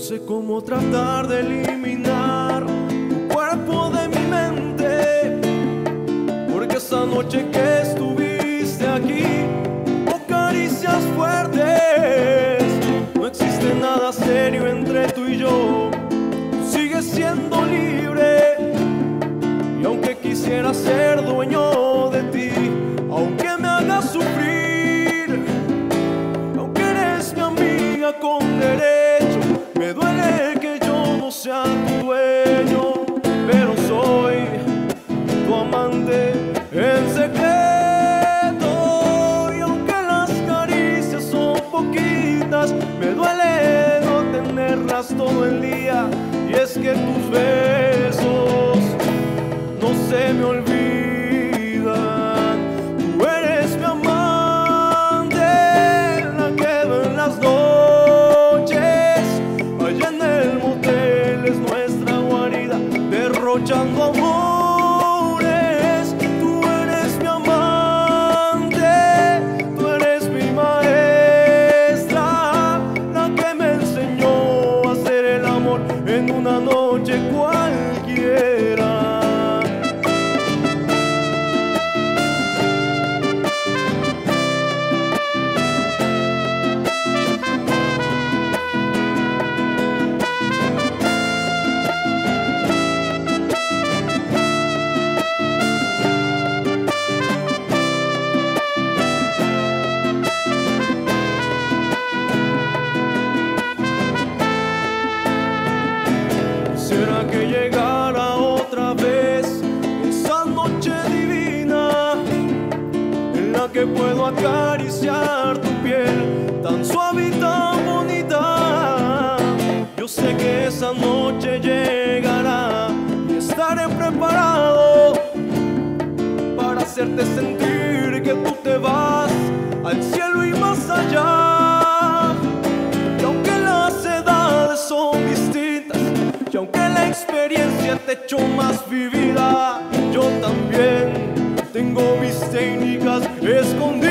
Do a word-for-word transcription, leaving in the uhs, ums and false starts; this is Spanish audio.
sé cómo tratar de eliminar tu cuerpo de mi mente, porque esa noche que estuviste aquí hubo caricias fuertes. No existe nada serio entre tú y yo, tú sigues siendo libre. Y aunque quisiera ser dueño de ti, aunque me hagas sufrir, aunque eres mi amiga con derecho, me duele que yo no sea tu dueño, pero soy tu amante en secreto. Y aunque las caricias son poquitas, me duele no tenerlas todo el día. Y es que tus besos no se me olvidan. Tú eres mi amante, la que veo en las noches. Allá en el motel es nuestra guarida, derrochando amores. Tú eres mi amante, tú eres mi maestra, la que me enseñó a hacer el amor en una noche cualquiera. Quisiera que llegara otra vez esa noche divina en la que puedo acariciar tu piel tan suave y tan bonita. Yo sé que esa noche llegará y estaré preparado para hacerte sentir que tú te vas al cielo y más allá. Y aunque las edades son distintas, y aunque la experiencia te echó más vivida, yo también tengo mis técnicas escondidas.